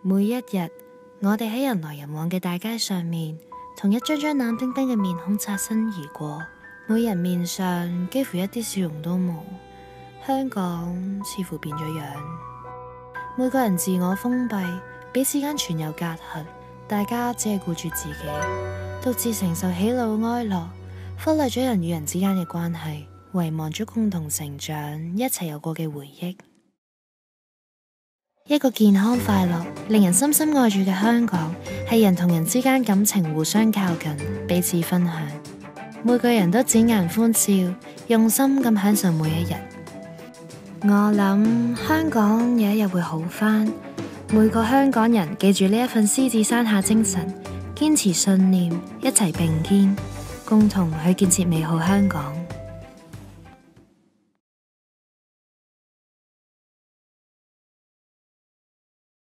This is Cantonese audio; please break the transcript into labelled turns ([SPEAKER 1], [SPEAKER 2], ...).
[SPEAKER 1] 每一日，我哋喺人來人往嘅大街上面，同一張張冷冰冰嘅面孔擦身而過，每人面上幾乎一啲笑容都冇。香港似乎變咗樣，每個人自我封閉，彼此間存有隔閡，大家只係顧住自己，獨自承受喜怒哀樂，忽略咗人與人之間嘅關係，遺忘咗共同成長一齊有過嘅回憶。一個健康快樂、令人深深愛住嘅香港，係人同人之間感情互相靠近，彼此分享。每個人都展顏歡笑，用心咁享受每一日。我諗香港有一日會好返，每個香港人記住呢一份獅子山下精神，堅持信念，一齊並肩，共同去建設美好香港。